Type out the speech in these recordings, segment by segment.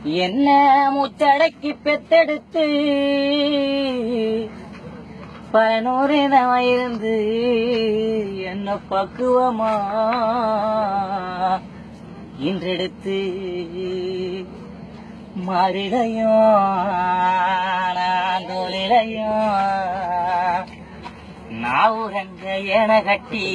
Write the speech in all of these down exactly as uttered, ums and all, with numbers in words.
என்ன முச்சடக்கி பெத்தெடுத்து பனூரினமாயிருந்து என்ன பக்குவமா இன்றெடுத்து மாறிலையும் நான் தோலிலையும் நாவுரங்க என கட்டி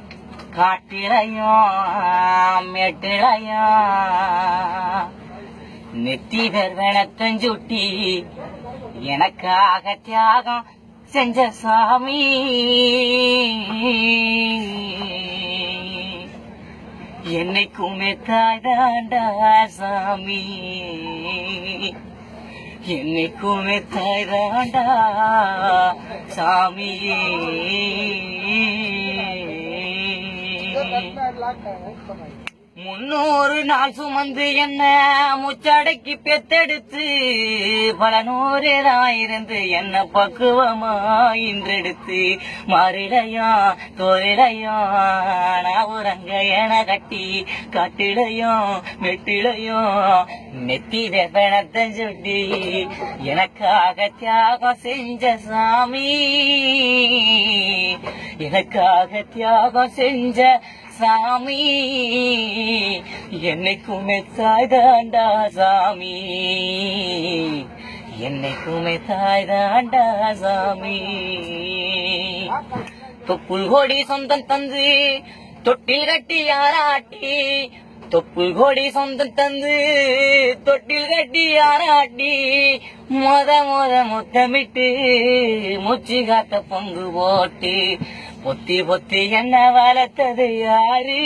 காட்டிலையும் மெட்டிலையும் நெத்தி வெறுவனத்தஞ்சுட்டி எனக்காக தியாகம் செஞ்ச சாமி என்னைக்குமே தாய்தாண்டா சாமி என்னைக்குமே தாய்தாண்டா சாமி முன்னூறு நாள் சுமந்து என்ன முச்சடைக்கு பெத்தெடுத்து பல நூறாயிருந்து என்ன பக்குவமா இன்றெடுத்து மாறிடையும் தோரிடையும் நாவுரங்க என கட்டி காட்டிடையும் மெட்டிடையும் நெத்தி வெப்பனத்தை சுட்டி எனக்காக தியாகம் செஞ்ச சாமி எனக்காக தியாகம் செஞ்ச சாமி என்னைக்குமே தாய்தாண்டா சாமி என்னைக்குமே தாய்தாண்டா சாமி தொப்புள் கோடி சொந்தம் தந்து தொட்டில் கட்டி யாராட்டி தொப்புள் கோடி சொந்தம் தந்து தொட்டில் கட்டி யாராட்டி மொத மொத முத்தமிட்டு மூச்சு காத்த பொங்கு போட்டு பொத்தி பொத்தி என்ன வளர்த்தது யாரு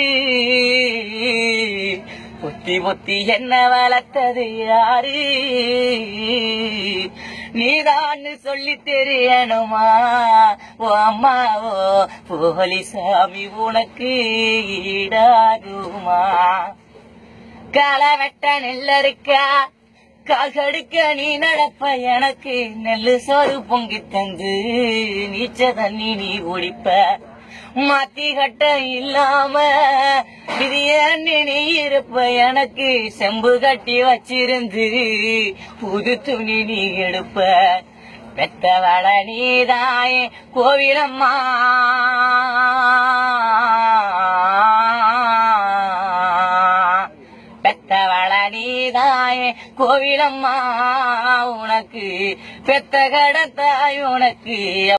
பொத்தி பொத்தி என்ன வளர்த்தது யாரு நீதான் சொல்லி தெரியணுமா ஓ அம்மாவோ போலிசாமி உனக்கு ஈடாகுமா களை வெட்ட நெல்லறுக்கா கால் கடுக்க நீ நடப்ப எனக்கு நெல்லு சோறு பொங்கி தந்து நீச்ச தண்ணி நீ குடிப்ப மாத்தி கட்ட இல்லாம இது ஏன்னு நீ இருப்ப எனக்கு செம்பு கட்டி வச்சிருந்து புது துணி நீ எடுப்ப பெத்தவள நீதாயே கோவிலம்மா பெத்தவள நீதாயே கோவிலம்மா உனக்கு பெத்த கடத்தாய் உனக்கு